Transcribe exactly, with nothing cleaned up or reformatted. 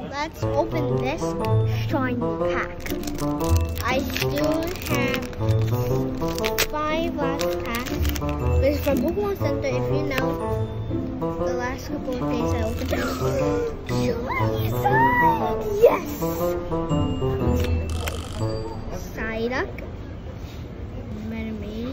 let's open this shiny pack. I still have five last packs. This is from Pokemon Center. If you know, the last couple of days I opened it. Yes! Psyduck, Metamine,